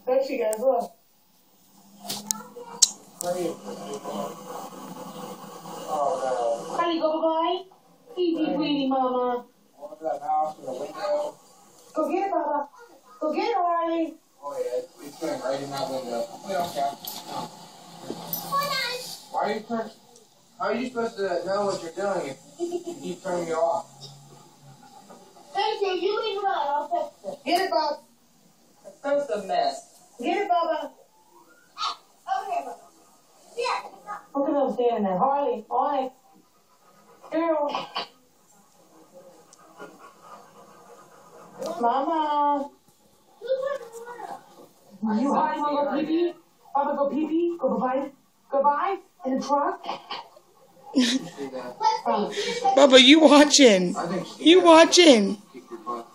There she goes, look. Oh no. How you go, boy? Easy, sweetie, mama. Open that house with a window. Go get it, Baba. Go get it, Harley. Oh yeah, it's going right in that window. We don't care. No. Why are you turning? How are you supposed to know what you're doing if you keep turning it off? Thank you. You leave it on. I'll fix it. Get it, Bob. That's a mess. Get it, Baba. Over here, Baba. Yeah. Look at them standing there. Harley, Onyx. Girl. Mama. You Harley want to go pee-pee? Baba, go pee-pee? Go bye-bye? Goodbye? In the truck? Let's see. Bubba, you watching? I think You watching? kick your butt.